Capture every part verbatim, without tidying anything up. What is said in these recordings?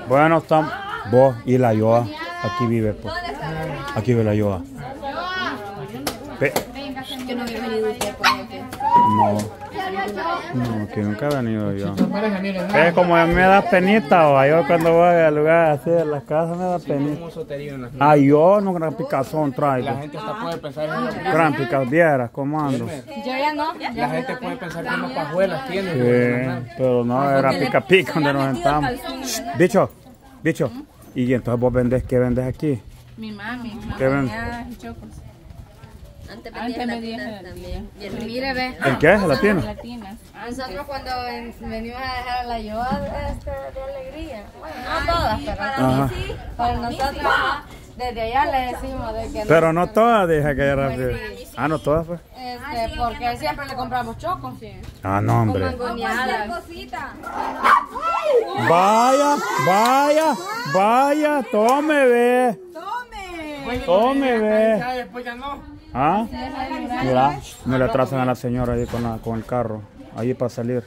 Bueno, estamos. Vos y la Yoa. Aquí vive, pues. Aquí vive la Yoa. Ve. Que no había venido usted, pues. No. No, que nunca he venido yo. Es como a mí me da penita, o yo cuando voy al lugar así de las casas me da penita. Ah, yo no gran picazón traigo. La gente hasta puede pensar en eso. Gran picazón, vieras, ¿cómo ando? Yo ya no. La gente puede pensar que unas pajuelas tiene. Sí, pero no, era pica pica donde nos sentamos. Bicho, bicho. Y entonces vos vendés, ¿qué vendes aquí? Mi mami, ¿Qué vendes? y chocos. Antes Antes vendía me dije latinas también. Y el mire, ve. ¿En qué? ¿Latina? Latinas. Nosotros cuando ven- venimos a dejar a la Yoa este, de alegría. Bueno, no todas, pero Ajá. sí. Para nosotros, desde allá le decimos de que Pero no todas, dije que era rápido. Ah, no todas, pues. este, porque siempre le compramos chocos. Ah, no, hombre. Mangoneadas. Vaya, vaya, vaya, tome, ve. Tome, ve. Después ya no. Ah, mira, me le atrasan a la señora ahí con, la, con el carro, ahí para salir.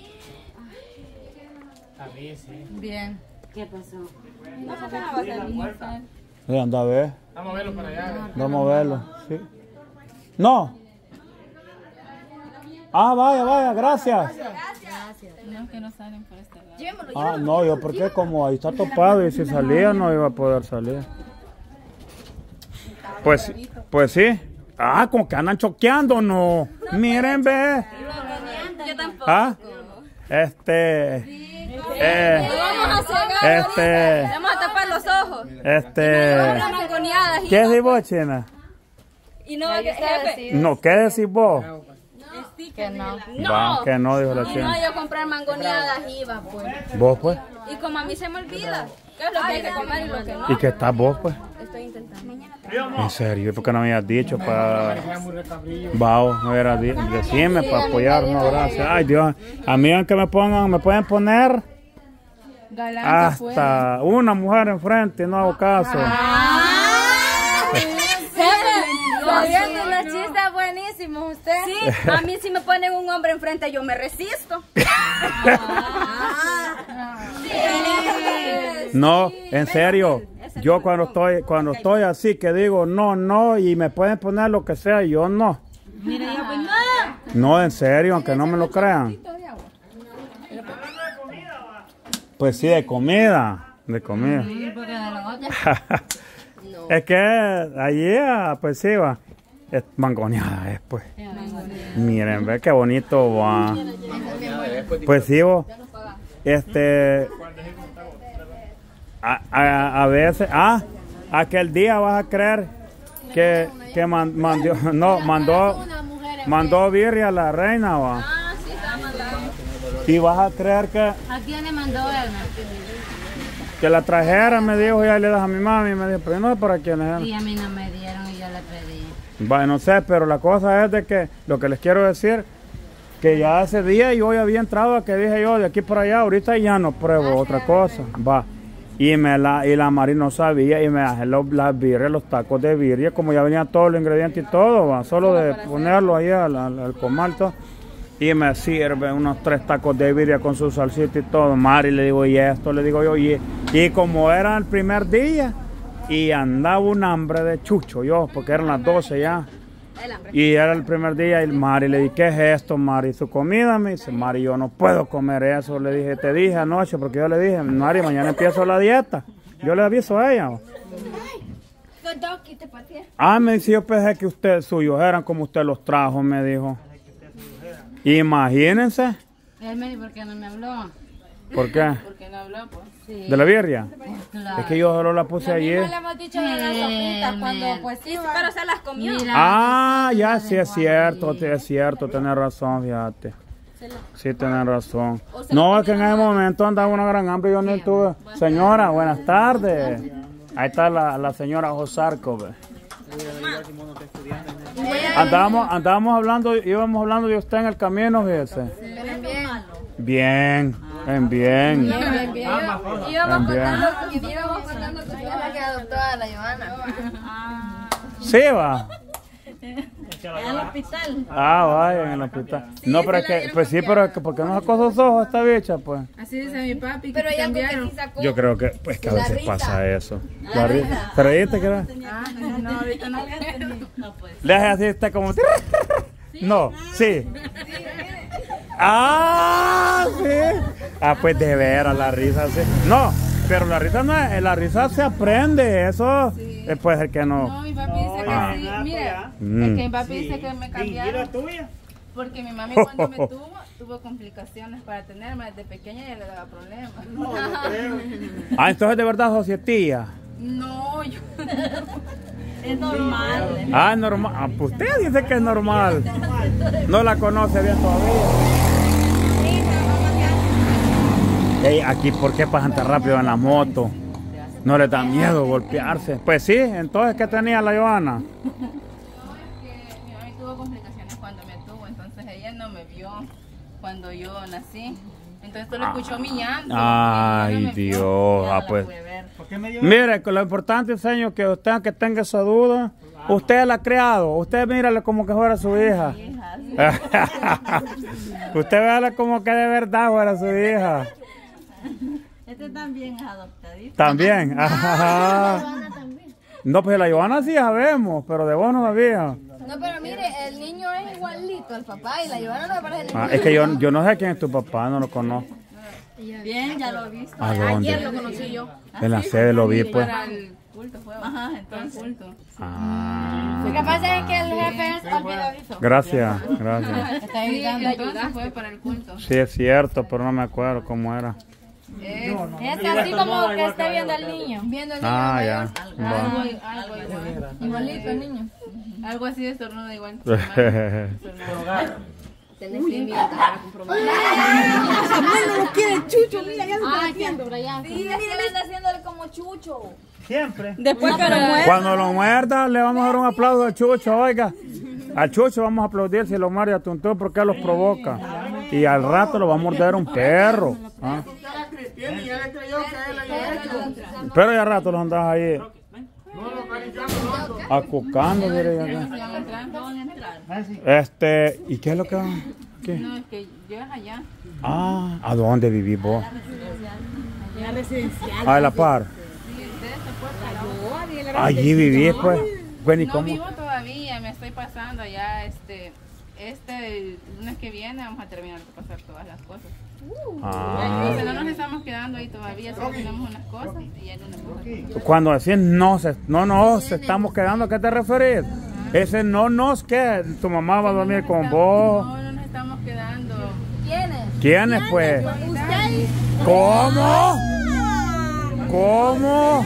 A mí sí. Bien. ¿Qué pasó? Sí, anda a ver, Vamos a verlo para allá. vamos a verlo, sí. No. Ah, vaya, vaya, gracias. No, que no salen por este lado. Ah, no, yo porque como ahí está topado y si salía no iba a poder salir. Pues, pues sí. Ah, como que andan choqueando, no. Miren, ve. Yo tampoco. Ah, este, eh, Vamos a cegar. este, Vamos a tapar los ojos. este, Unas mangoneadas. ¿qué decís vos, China? Y no, que jefe. No, ¿qué decís vos? Que no. Va, que no, dijo la No, China. yo comprar mangoneadas iba, pues. ¿Vos, pues? Y como a mí se me olvida, ¿qué es lo que hay que comer y lo que no? ¿Y qué estás vos, pues? Estoy intentando. En serio, ¿por qué no me habías dicho para... Era muy recabrillo. Vao, no era di- decime para apoyar, no, gracias. Ay, Dios, a mí aunque me pongan, me pueden poner Galán que hasta una mujer enfrente, no hago caso. Sabiendo los chistes buenísimos usted. Sí, a mí si me ponen un hombre enfrente yo me resisto. No, en serio, yo cuando estoy, cuando estoy así que digo no, no, y me pueden poner lo que sea, yo no. Mira, yo pues no. No, en serio, aunque no me lo crean. Pues sí, de comida, de comida. Porque de lo otro. Es que allí, ah, pues sí, va. Es mangoneada, es pues. Miren, ve qué bonito va. Pues sí, vos. Este. A, a, a veces. Ah, aquel día vas a creer que, que man- mandó, no, mandó, mandó birria a la reina, va. Ah, sí, está mandando. Y vas a creer que, ¿A quién le mandó él? que la trajera, me dijo, ya le das a mi mami, me dijo, pero yo no sé para quién es. Y a mí no me dieron y yo le pedí. Bueno, no sé, pero la cosa es de que lo que les quiero decir, que ya ese día yo ya había entrado a que dije yo de aquí para allá, ahorita ya no pruebo otra cosa, va. Y me la y la Mari no sabía y me dejé los, las birrias, los tacos de birria, como ya venían todos los ingredientes y todo, va, solo de ponerlo ahí al, al, al comal todo. Y me sirve unos tres tacos de birria con su salsita y todo. Mari le digo, y esto le digo yo, y, y como era el primer día, y andaba un hambre de chucho yo, porque eran las doce ya. Y era el primer día y Mari le dije, ¿qué es esto, Mari? ¿Su comida? Me dice, Mari, yo no puedo comer eso. Le dije, te dije anoche, porque yo le dije, Mari, mañana empiezo la dieta. Yo le aviso a ella. Ah, me dice, yo pensé que ustedes suyos eran como usted los trajo, me dijo. Imagínense. Él me dijo, ¿por qué no me habló? ¿Por qué? Porque no habló, pues. Sí. ¿De la birria? Claro. Es que yo solo la puse ayer. Le hemos dicho de las sopitas cuando pues sí, pero se las comió. Mira, Ah, ya sí es cierto, sí es cierto, tenés razón, fíjate. Sí, tenés razón. No, es que en ese momento andaba una gran hambre y yo no tuve. Señora, buenas tardes. Ahí está la, la señora Josarco, ve. Andábamos, andábamos hablando, íbamos hablando de usted en el camino, fíjese. Bien, bien, bien. Bien, bien. Y íbamos Bien. contando, y íbamos contando que usted es la que adoptó a la Joana. Sí, va. En el hospital. Ah, vaya, en el hospital. No, pero es que, pues sí, pero es que, ¿por qué no sacó sus ojos esta bicha, pues? Así dice mi papi, que Pero ella porque cambiaron. sí sacó. Yo creo que, pues que a La veces risa. pasa eso. La risa. ¿Te reíste, creo? Ah, no, ahorita no. No, pues. Le haces así, está como... No, sí. Ah, sí. Ah, pues de veras, la risa sí. No, pero la risa no es, la risa se aprende, eso es pues el que No, no. mi papi dice que Ah. sí. Mira, Mm. es que mi papi dice que me cambiaron. tuya? Porque mi mami cuando me tuvo, tuvo complicaciones para tenerme. Desde pequeña ya le daba problemas. No, no creo. Ah, entonces de verdad sos tía. No, yo. Es normal. Ah, normal. Ah, pues usted dice que es normal. No la conoce bien todavía. Ey, aquí, ¿por qué pasan tan rápido en la moto? ¿No les da miedo golpearse? Pues sí, entonces, ¿qué tenía la Joana? No, es que mi mami tuvo complicaciones cuando me tuvo, entonces ella no me vio cuando yo nací. Entonces solo escuchó mi llanto. Ay, y no me vio. Dios. Ya Ah, la pues. pude ver. ¿Por qué me dio? Mire, que lo importante, señor, que usted que tenga esa duda, usted la ha criado. Usted mírale como que fuera su hija. Hija, sí. Usted véale como que de verdad fuera su hija. Este también es adoptadito. También. Ajá. No, pues la Joana sí sabemos, pero de vos no sabía. No, pero mire, el niño es igualito al papá y la Joana no me parece el Ah, niño. es que yo, yo no sé quién es tu papá, no lo conozco. Bien, ya lo he visto. ¿A Ayer lo dónde? conocí yo. En la sede lo vi, pues. Para el culto fue. Ajá, Para el entonces. culto. Ah, Lo que pasa es que el jefe es olvidadizo. gracias, gracias. Está Sí, evitando entonces ayuda. fue para el culto. Sí, es cierto, pero no me acuerdo cómo era. Es, Es así como que esté viendo al niño. viendo el niño Ah, mayor, ya. algo, Va. algo igual. Igualito el niño. Algo así de estornudo igual. Su hermano, su hermano. Tenés que mirar para comprobar. Ah, ya, por allá. Sí, es que él anda haciéndole como chucho. Siempre. Después que lo muerde. Cuando lo muerda, le vamos a dar un aplauso a Chucho, oiga. Al Chucho vamos a aplaudir si lo muerde a Tuntún porque él los provoca. Y al rato lo va a morder un perro. ¿Ah? Pero ya al rato lo andas ahí acucando, mire, ya acá. ¿Ya van a entrar? No van a entrar. Este, ¿y qué es lo que van? ¿Qué? No, es que yo es allá. Ah, ¿a dónde vivís vos? La residencial. Ah, de la par. Sí, ustedes se fue para Allí vivís, pues. Bueno, ¿y No cómo? vivo todavía, me estoy pasando ya este este lunes que viene vamos a terminar de pasar todas las cosas. Ah. Entonces no nos estamos quedando ahí todavía, solo tenemos unas cosas y ya no nos vamos a Cuando decís no, se, no nos estamos quedando, ¿a qué te referís? Ese no nos, ¿qué? Tu mamá va a dormir con vos. No, no nos estamos quedando. ¿Quiénes? ¿Quiénes, pues? Usted. ¿Cómo? ¿Cómo?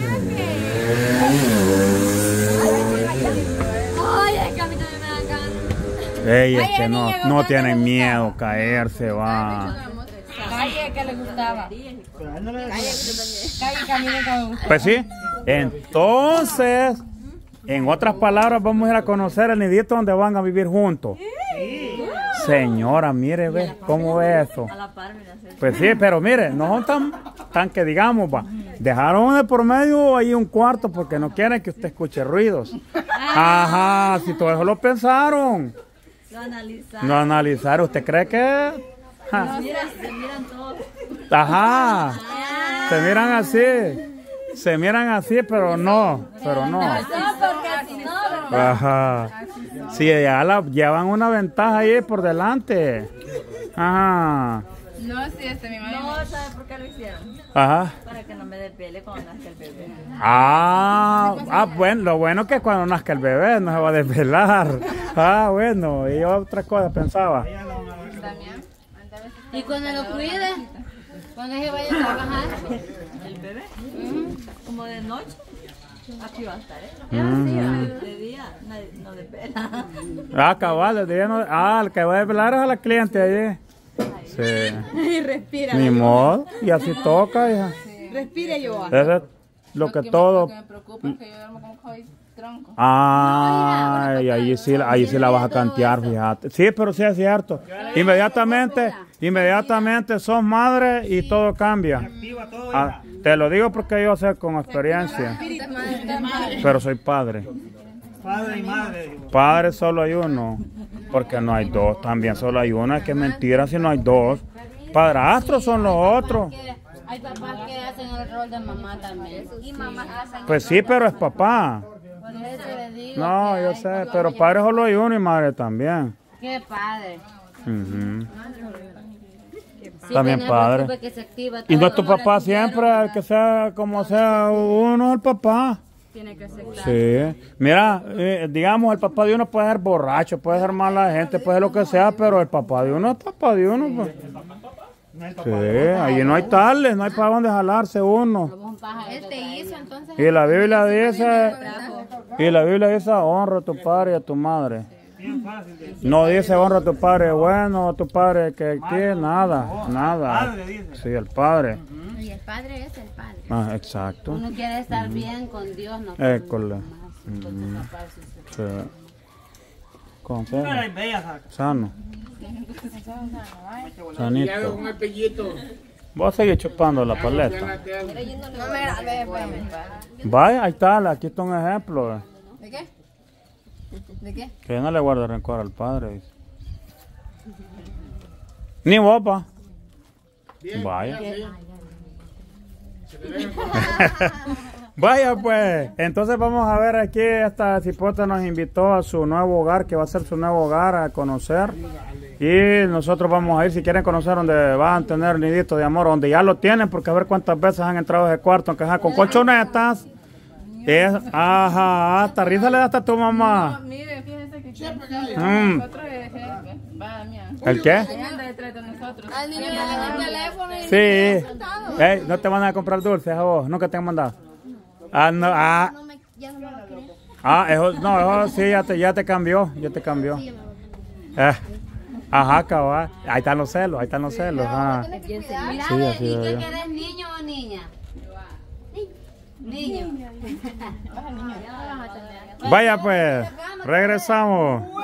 Ay, es que a mí también me dan ganas. Ey, es que no, no tienen miedo, caerse, va. Calle que le gustaba. Calle camine con Pues sí. Entonces, en otras palabras, vamos a ir a conocer el nidito donde van a vivir juntos. Señora, mire, ve, ¿cómo es eso? a la par, mira. sí. Pues sí, pero mire, no son tan, tan que digamos, va. Dejaron de por medio ahí un cuarto porque no quieren que usted escuche ruidos. Ajá, si todo eso lo pensaron. Lo analizaron. No analizaron. ¿Usted cree que...? Ja. Mira, se miran todos. Ajá. Se miran así. Se miran así, pero no. Pero no. No, porque si no, Ajá. Sí, ya la, llevan una ventaja ahí por delante. Ajá. No, sí, este mi mamá. no sabe por qué lo hicieron. Ajá. Para que no me desvele cuando nazca el bebé. Ah, ah, bueno, lo bueno es que cuando nazca el bebé no se va a desvelar. Ah, bueno, y yo otra cosa pensaba. Damián, anda a ver si- Y cuando lo cuide, cuando se vaya a trabajar, ¿El bebé? Como de noche. Aquí va a estar, ¿eh? Mm. De día, no, no desvela. Ah, cabal, el día no- ah, el que va a desvelar es a la cliente allí. Sí. y respira. Ni modo, y así toca, hija. Respire, yo. Eso es lo que me- todo. Lo que me preocupa es que yo duermo como hoy tronco. Ah, y ahí sí, ahí sí la vas a cantear, fíjate. Sí, pero sí es cierto. Inmediatamente, inmediatamente sos madre y todo cambia. Activa todo. Ah, te lo digo porque yo sé con experiencia, pero soy padre. Padre y madre. Digo. Padre solo hay uno. Porque no hay dos. También solo hay uno. Es que mentira si no hay dos. Padrastros son los otros. Hay papás que hacen el rol de mamá también. Y mamá hacen. Pues sí, pero es papá. Por eso le digo No, que yo hay sé. papás Pero que- padre solo hay uno y madre también. Qué padre. Ujú. Sí, También que no padre. preocupe, que se activa Y no todo. es tu papá siempre, el que sea como sea uno es el papá. Tiene que ser claro. Sí. Mira, eh, digamos, el papá de uno puede ser borracho, puede ser mala gente, puede ser lo que sea, pero el papá de uno es papá de uno. Pues. Sí, ahí no hay tales, no hay para dónde jalarse uno. Somos un pájaro que Él te traemos. hizo entonces. Y la Biblia dice, y la Biblia dice, honra a tu padre y a tu madre. Bien fácil de decir. No dice honra a tu padre bueno, a tu padre que que nada, nada. Padre dice. Sí, el padre. Y el padre es el padre. Ah, exacto. Uno quiere estar bien con Dios, no con École. los demás, con sus papás, sus- Sí. ¿Con qué? Pero hay bellas acá. Sano. Sanito. Vos seguís chupando la paleta. No me grabé, pues. Vaya, ahí está, aquí está un ejemplo. eh. ¿De qué? ¿De qué? Que no le guarde rencor al padre. Dice. Ni vos, pa. Vaya. Vaya pues, entonces vamos a ver aquí, esta cipote nos invitó a su nuevo hogar, que va a ser su nuevo hogar a conocer. Y nosotros vamos a ir, si quieren conocer donde van a tener el nidito de amor, donde ya lo tienen, porque a ver cuántas veces han entrado a ese cuarto, aunque sea con colchonetas. Es, ajá, hasta risa le da hasta a tu mamá. Mire, fíjense que Mm. nosotros es jefe. Va, mía. ¿El qué? Ahí anda detrás de nosotros. Al niño le dan el teléfono y Sí. Ey, no te van a comprar dulces a vos, nunca te han mandado. Ah, no, ah, no me, ya no me va a querer. ah, eso, no, eso sí, ya te, ya te cambió, ya te cambió. Eh, ajá, cabal. Ahí están los celos, ahí están los celos. Ah. Mira, Sí, ve, así ¿y veo qué yo. querés, niño o niña? Niño. Vaya pues, regresamos.